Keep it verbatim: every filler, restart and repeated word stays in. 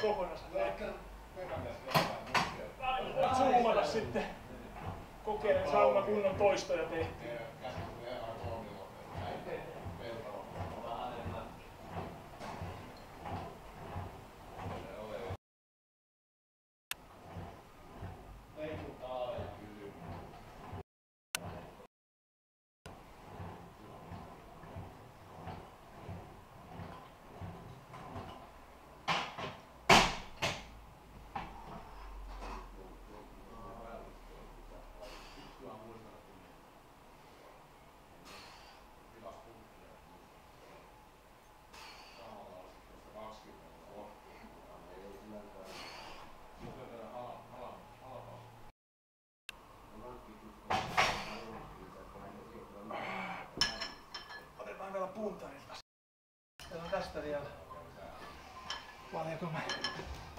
kokonansa näin. Voit zoomata sitten. Kokeilen, saanko mä kunnon toistoja tehtyä. Otetaan vielä puntarilta. Meillä on tästä vielä. Paljonko mä